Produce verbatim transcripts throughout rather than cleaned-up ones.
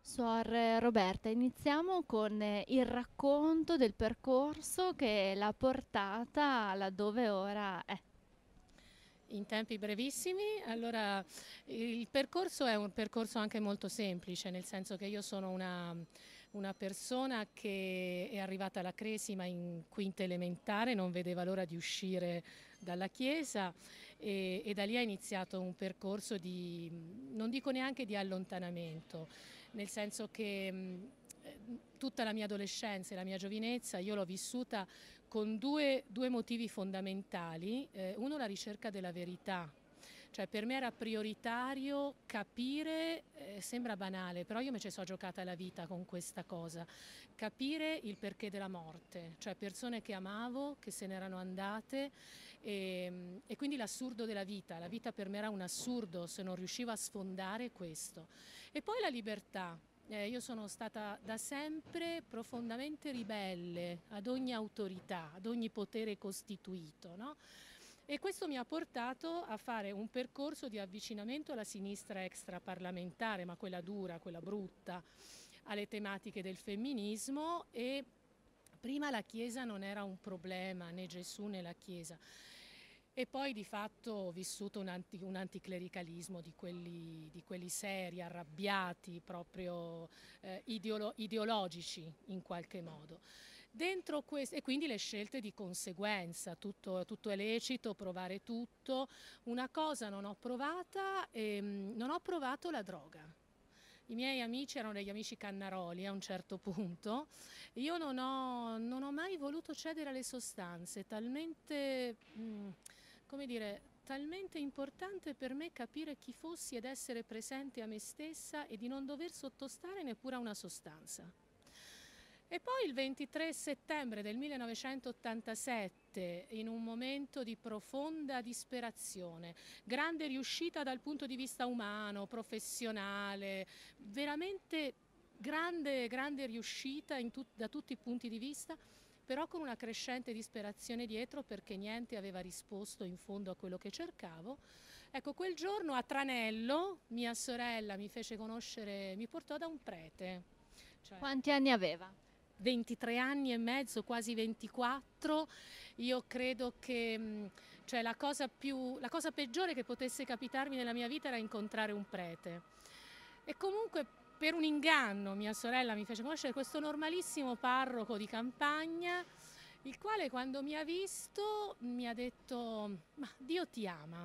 Suor Roberta, iniziamo con eh, il racconto del percorso che l'ha portata laddove ora è. In tempi brevissimi, allora il percorso è un percorso anche molto semplice, nel senso che io sono una, una persona che è arrivata alla Cresima in quinta elementare, non vedeva l'ora di uscire dalla chiesa e, e da lì ha iniziato un percorso di, non dico neanche di allontanamento, nel senso che mh, tutta la mia adolescenza e la mia giovinezza io l'ho vissuta con due, due motivi fondamentali. Eh, uno, la ricerca della verità. Cioè per me era prioritario capire, eh, sembra banale, però io mi ci sono giocata la vita con questa cosa, capire il perché della morte, cioè persone che amavo, che se n'erano andate e, e quindi l'assurdo della vita. La vita per me era un assurdo se non riuscivo a sfondare questo. E poi la libertà. Eh, io sono stata da sempre profondamente ribelle ad ogni autorità, ad ogni potere costituito, no? E questo mi ha portato a fare un percorso di avvicinamento alla sinistra extraparlamentare, ma quella dura, quella brutta, alle tematiche del femminismo e prima la Chiesa non era un problema, né Gesù né la Chiesa. E poi di fatto ho vissuto un, anti, un anticlericalismo di quelli, di quelli seri, arrabbiati, proprio eh, ideolo, ideologici in qualche modo. Dentro questo, e quindi le scelte di conseguenza, tutto, tutto è lecito, provare tutto. Una cosa non ho provata, ehm, non ho provato la droga. I miei amici erano degli amici cannaroli a un certo punto. Io non ho, non ho mai voluto cedere alle sostanze, talmente, mh, come dire, talmente importante per me capire chi fossi ed essere presente a me stessa e di non dover sottostare neppure a una sostanza. E poi il ventitré settembre del millenovecentottantasette, in un momento di profonda disperazione, grande riuscita dal punto di vista umano, professionale, veramente grande, grande riuscita tut- da tutti i punti di vista, però con una crescente disperazione dietro perché niente aveva risposto in fondo a quello che cercavo. Ecco, quel giorno a Tranello mia sorella mi fece conoscere, mi portò da un prete, cioè Quanti anni aveva? ventitré anni e mezzo, quasi ventiquattro. Io credo che mh, cioè, la, cosa più, la cosa peggiore che potesse capitarmi nella mia vita era incontrare un prete. E comunque per un inganno mia sorella mi fece conoscere questo normalissimo parroco di campagna, il quale quando mi ha visto mi ha detto: ma Dio ti ama.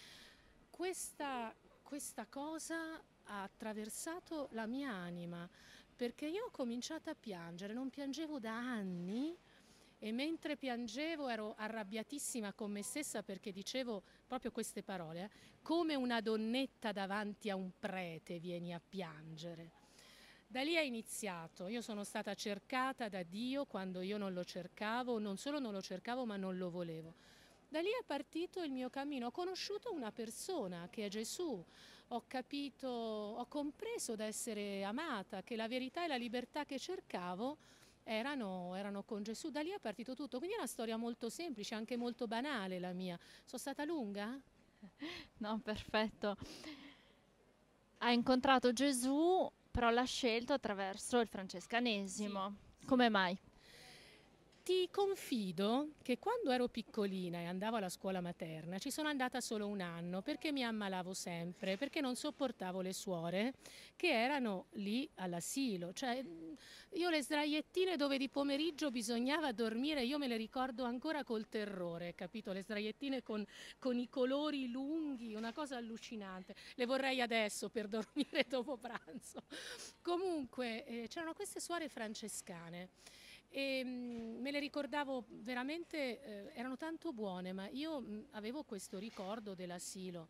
Questa, questa cosa ha attraversato la mia anima perché io ho cominciato a piangere, non piangevo da anni e mentre piangevo ero arrabbiatissima con me stessa perché dicevo proprio queste parole, eh, come una donnetta davanti a un prete vieni a piangere. Da lì è iniziato, io sono stata cercata da Dio quando io non lo cercavo, non solo non lo cercavo ma non lo volevo. Da lì è partito il mio cammino, ho conosciuto una persona che è Gesù, ho capito, ho compreso d'essere amata, che la verità e la libertà che cercavo erano, erano con Gesù. Da lì è partito tutto, quindi è una storia molto semplice, anche molto banale la mia. Sono stata lunga? No, perfetto. Ha incontrato Gesù, però l'ha scelto attraverso il Sì, francescanesimo. sì. Come mai? Ti confido che quando ero piccolina e andavo alla scuola materna ci sono andata solo un anno perché mi ammalavo sempre, perché non sopportavo le suore che erano lì all'asilo. Cioè, io le sdraiettine dove di pomeriggio bisognava dormire, io me le ricordo ancora col terrore, capito? Le sdraiettine con, con i colori lunghi, una cosa allucinante. Le vorrei adesso per dormire dopo pranzo. Comunque, eh, c'erano queste suore francescane e mh, me le ricordavo veramente, eh, erano tanto buone, ma io mh, avevo questo ricordo dell'asilo.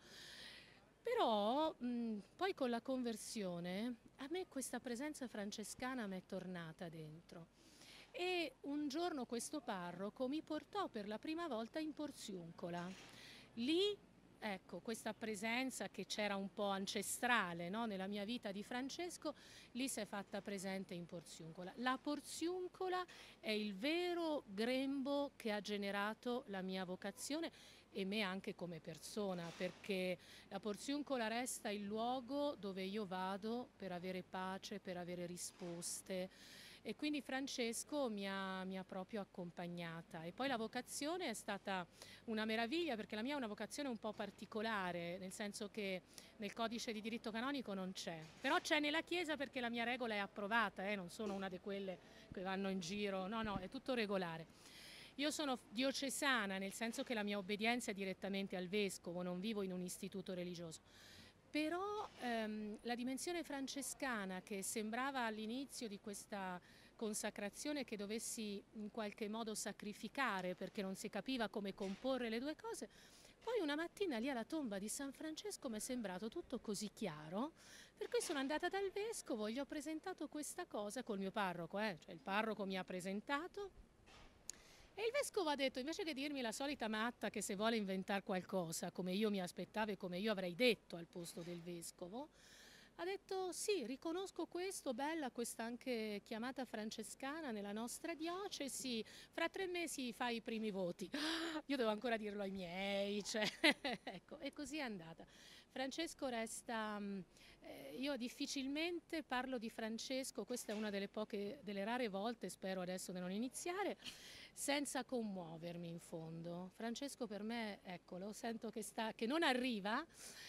Però mh, poi con la conversione a me questa presenza francescana mi è tornata dentro. E un giorno questo parroco mi portò per la prima volta in Porziuncola. Lì, ecco, questa presenza che c'era un po' ancestrale, no, nella mia vita di Francesco, lì si è fatta presente in Porziuncola. La Porziuncola è il vero grembo che ha generato la mia vocazione e me anche come persona, perché la Porziuncola resta il luogo dove io vado per avere pace, per avere risposte, e quindi Francesco mi ha, mi ha proprio accompagnata. E poi la vocazione è stata una meraviglia, perché la mia è una vocazione un po' particolare, nel senso che nel codice di diritto canonico non c'è, però c'è nella Chiesa perché la mia regola è approvata, eh? Non sono una di quelle che vanno in giro, no no, è tutto regolare. Io sono diocesana, nel senso che la mia obbedienza è direttamente al vescovo, non vivo in un istituto religioso. Però ehm, la dimensione francescana, che sembrava all'inizio di questa consacrazione che dovessi in qualche modo sacrificare perché non si capiva come comporre le due cose, poi una mattina lì alla tomba di San Francesco mi è sembrato tutto così chiaro, per cui sono andata dal vescovo, gli ho presentato questa cosa col mio parroco, eh? Cioè il parroco mi ha presentato. E il vescovo ha detto, invece che dirmi la solita matta che se vuole inventare qualcosa, come io mi aspettavo e come io avrei detto al posto del vescovo, ha detto sì, riconosco questo, bella questa anche chiamata francescana nella nostra diocesi, fra tre mesi fai i primi voti. Io devo ancora dirlo ai miei, cioè, ecco, e così è andata. Francesco resta, eh, io difficilmente parlo di Francesco, questa è una delle poche, delle rare volte, spero adesso di non iniziare, senza commuovermi in fondo. Francesco per me, ecco, lo sento che, sta, che non arriva,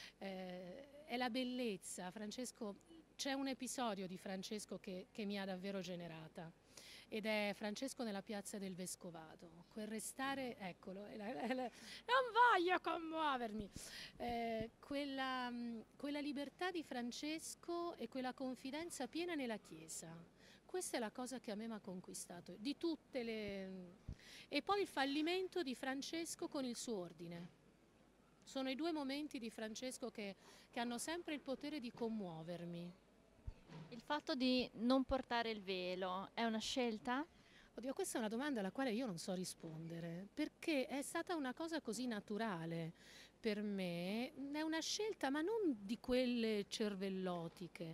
eh, è la bellezza. Francesco, c'è un episodio di Francesco che, che mi ha davvero generata, ed è Francesco nella piazza del Vescovado, quel restare, eccolo, è la, è la, non voglio commuovermi, eh, quella, quella libertà di Francesco e quella confidenza piena nella Chiesa. Questa è la cosa che a me mi ha conquistato, di tutte le... E poi il fallimento di Francesco con il suo ordine. Sono i due momenti di Francesco che, che hanno sempre il potere di commuovermi. Il fatto di non portare il velo è una scelta? Oddio, questa è una domanda alla quale io non so rispondere, perché è stata una cosa così naturale per me, è una scelta ma non di quelle cervellotiche.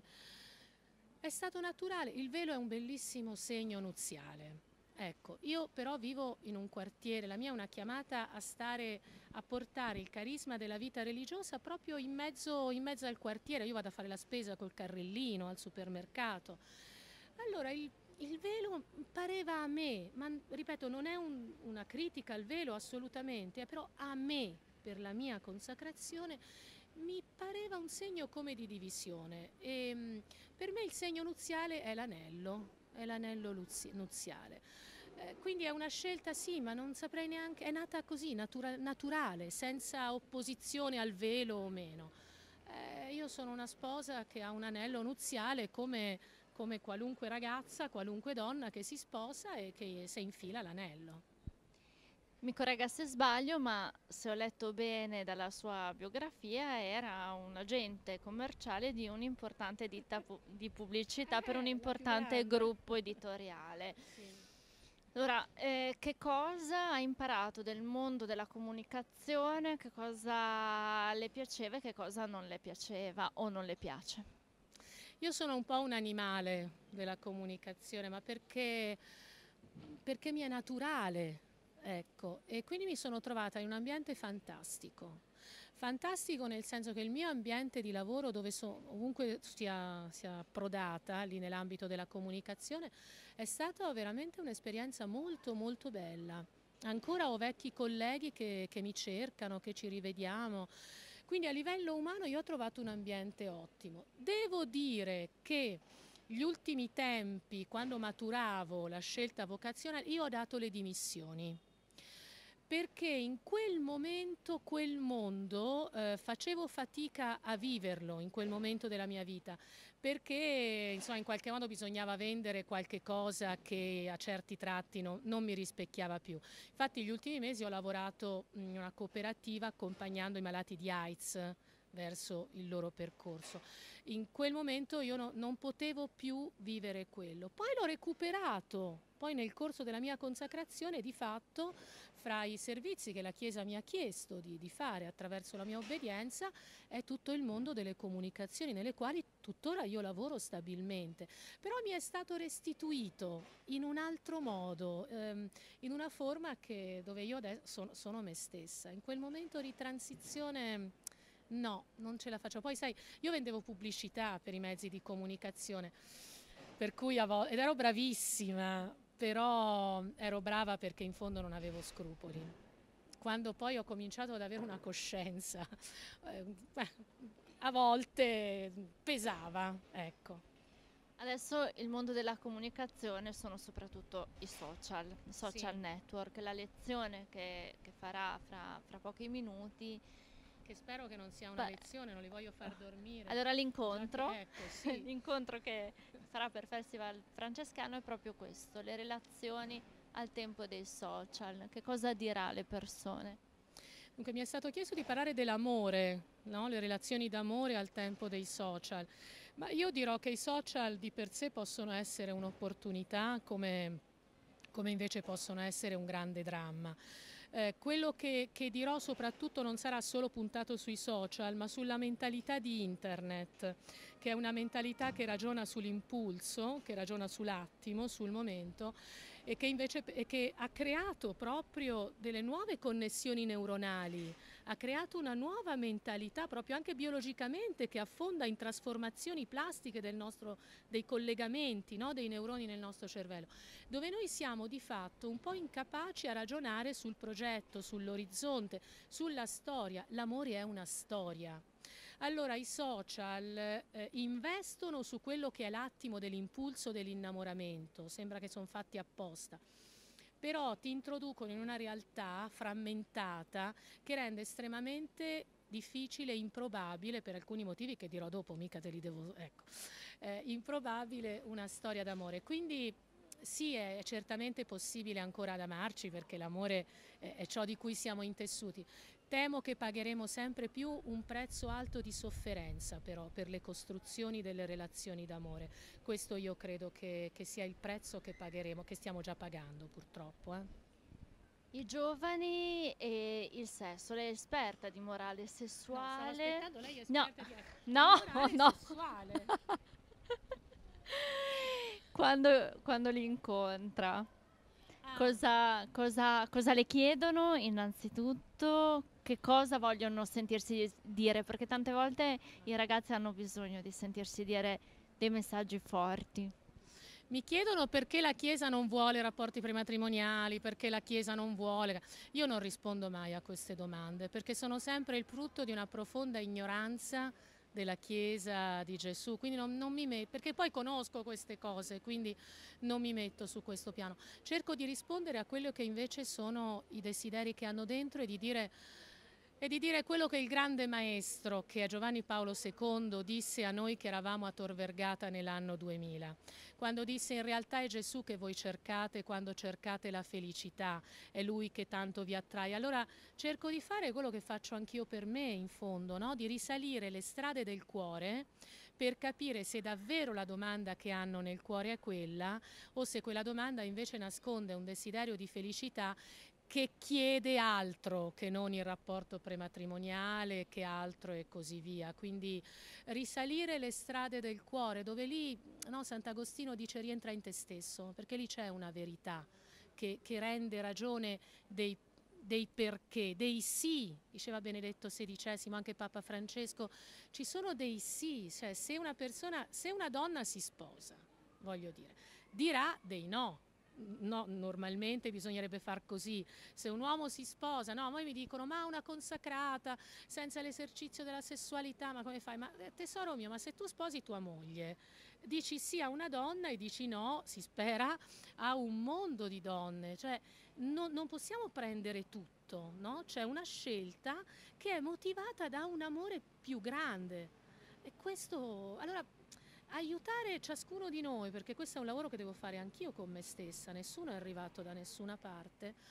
È stato naturale, il velo è un bellissimo segno nuziale. Ecco, io però vivo in un quartiere, la mia è una chiamata a stare, a portare il carisma della vita religiosa proprio in mezzo, in mezzo al quartiere. Io vado a fare la spesa col carrellino al supermercato. Allora il, il velo pareva a me, ma ripeto, non è un, una critica al velo assolutamente, però a me, per la mia consacrazione, mi pareva un segno come di divisione. E, per me il segno nuziale è l'anello, è l'anello nuziale. Eh, quindi è una scelta, sì, ma non saprei neanche, è nata così, natura, naturale, senza opposizione al velo o meno. Eh, io sono una sposa che ha un anello nuziale come, come qualunque ragazza, qualunque donna che si sposa e che si infila l'anello. Mi corregga se sbaglio, ma se ho letto bene dalla sua biografia, era un agente commerciale di un'importante ditta pu- di pubblicità per un Eh, la più importante grande. gruppo editoriale. Sì. Allora, eh, che cosa ha imparato del mondo della comunicazione? Che cosa le piaceva e che cosa non le piaceva o non le piace? Io sono un po' un animale della comunicazione, ma perché, perché mi è naturale, ecco, e quindi mi sono trovata in un ambiente fantastico. Fantastico nel senso che il mio ambiente di lavoro, dove so, ovunque sia, sia approdata lì nell'ambito della comunicazione, è stata veramente un'esperienza molto molto bella. Ancora ho vecchi colleghi che, che mi cercano, che ci rivediamo. Quindi a livello umano io ho trovato un ambiente ottimo. Devo dire che gli ultimi tempi, quando maturavo la scelta vocazionale, io ho dato le dimissioni. Perché in quel momento, quel mondo, eh, facevo fatica a viverlo in quel momento della mia vita, perché insomma, in qualche modo bisognava vendere qualche cosa che a certi tratti no, non mi rispecchiava più. Infatti gli ultimi mesi ho lavorato in una cooperativa accompagnando i malati di AIDS, verso il loro percorso. In quel momento io no, non potevo più vivere quello. Poi l'ho recuperato, poi nel corso della mia consacrazione di fatto fra i servizi che la Chiesa mi ha chiesto di, di fare attraverso la mia obbedienza è tutto il mondo delle comunicazioni nelle quali tuttora io lavoro stabilmente, però mi è stato restituito in un altro modo, ehm, in una forma che, dove io adesso sono, sono me stessa. In quel momento di transizione no, non ce la faccio. Poi sai, io vendevo pubblicità per i mezzi di comunicazione, per cui a volte, ed ero bravissima, però ero brava perché in fondo non avevo scrupoli. Quando poi ho cominciato ad avere una coscienza, eh, a volte pesava, ecco. Adesso il mondo della comunicazione sono soprattutto i social, i social Sì. network, la lezione che, che farà fra, fra pochi minuti. Che spero che non sia una Beh, lezione, non li voglio far dormire. allora l'incontro, Che, ecco, sì. l'incontro che farà per Festival Francescano è proprio questo, le relazioni al tempo dei social. Che cosa dirà alle persone? Dunque mi è stato chiesto di parlare dell'amore, no? Le relazioni d'amore al tempo dei social, ma io dirò che i social di per sé possono essere un'opportunità come, come invece possono essere un grande dramma. Eh, quello che, che dirò soprattutto non sarà solo puntato sui social, ma sulla mentalità di internet, che è una mentalità che ragiona sull'impulso, che ragiona sull'attimo, sul momento, e che invece e che ha creato proprio delle nuove connessioni neuronali, ha creato una nuova mentalità proprio anche biologicamente che affonda in trasformazioni plastiche del nostro, dei collegamenti, no? Dei neuroni nel nostro cervello, dove noi siamo di fatto un po' incapaci a ragionare sul progetto, sull'orizzonte, sulla storia. L'amore è una storia. Allora i social eh, investono su quello che è l'attimo dell'impulso dell'innamoramento, sembra che sono fatti apposta, però ti introducono in una realtà frammentata che rende estremamente difficile e improbabile, per alcuni motivi che dirò dopo, mica te li devo, ecco, eh, improbabile una storia d'amore. Quindi sì, è certamente possibile ancora ad amarci perché l'amore è ciò di cui siamo intessuti. Temo che pagheremo sempre più un prezzo alto di sofferenza però per le costruzioni delle relazioni d'amore. Questo io credo che, che sia il prezzo che pagheremo, che stiamo già pagando purtroppo. Eh. I giovani e il sesso, lei è esperta di morale No, sessuale? stavo aspettando, lei è No, esperta di, no, di morale no. sessuale. Quando, quando li incontra, Ah. cosa, cosa, cosa le chiedono innanzitutto? Che cosa vogliono sentirsi dire? Perché tante volte i ragazzi hanno bisogno di sentirsi dire dei messaggi forti. Mi chiedono perché la Chiesa non vuole rapporti prematrimoniali, perché la Chiesa non vuole. Io non rispondo mai a queste domande, perché sono sempre il frutto di una profonda ignoranza della Chiesa di Gesù, quindi non, non mi metto, perché poi conosco queste cose, quindi non mi metto su questo piano. Cerco di rispondere a quello che invece sono i desideri che hanno dentro e di dire... E di dire quello che il grande maestro, che è Giovanni Paolo secondo, disse a noi che eravamo a Tor Vergata nell'anno duemila, quando disse: in realtà è Gesù che voi cercate quando cercate la felicità, è Lui che tanto vi attrae. Allora cerco di fare quello che faccio anch'io per me, in fondo, no? Di risalire le strade del cuore per capire se davvero la domanda che hanno nel cuore è quella o se quella domanda invece nasconde un desiderio di felicità che chiede altro che non il rapporto prematrimoniale, che altro e così via. Quindi risalire le strade del cuore, dove lì, no, Sant'Agostino dice rientra in te stesso, perché lì c'è una verità che, che rende ragione dei, dei perché, dei sì, diceva Benedetto sedicesimo, anche Papa Francesco, ci sono dei sì, cioè se una persona, se una donna si sposa, voglio dire, dirà dei no. No, normalmente bisognerebbe far così. Se un uomo si sposa, no, poi mi dicono ma una consacrata senza l'esercizio della sessualità, ma come fai? Ma tesoro mio, ma se tu sposi tua moglie, dici sì a una donna e dici no, si spera, a un mondo di donne, cioè no, non possiamo prendere tutto, no? C'è una scelta che è motivata da un amore più grande e questo, allora, aiutare ciascuno di noi, perché questo è un lavoro che devo fare anch'io con me stessa, nessuno è arrivato da nessuna parte,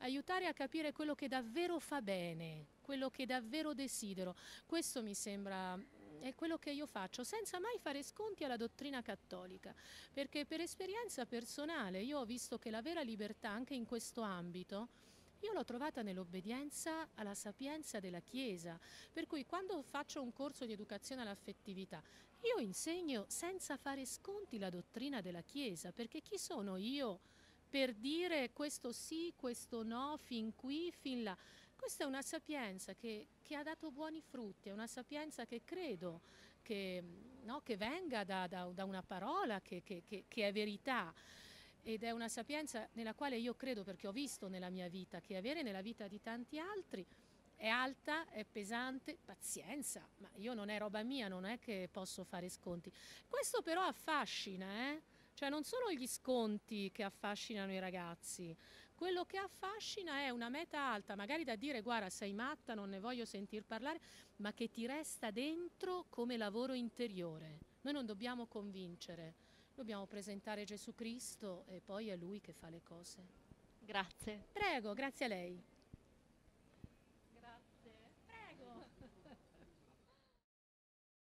aiutare a capire quello che davvero fa bene, quello che davvero desidero. Questo mi sembra è quello che io faccio, senza mai fare sconti alla dottrina cattolica, perché per esperienza personale io ho visto che la vera libertà anche in questo ambito io l'ho trovata nell'obbedienza alla sapienza della Chiesa, per cui quando faccio un corso di educazione all'affettività io insegno senza fare sconti la dottrina della Chiesa, perché chi sono io per dire questo sì, questo no, fin qui, fin là? Questa è una sapienza che, che ha dato buoni frutti, è una sapienza che credo che, no, che venga da, da, da una parola che, che, che, che è verità. Ed è una sapienza nella quale io credo, perché ho visto nella mia vita, che avere nella vita di tanti altri è alta, è pesante, pazienza, ma io non è roba mia, non è che posso fare sconti. Questo però affascina, eh? Cioè non sono gli sconti che affascinano i ragazzi, quello che affascina è una meta alta, magari da dire guarda sei matta, non ne voglio sentir parlare, ma che ti resta dentro come lavoro interiore. Noi non dobbiamo convincere, dobbiamo presentare Gesù Cristo e poi è Lui che fa le cose. Grazie. Prego, grazie a lei.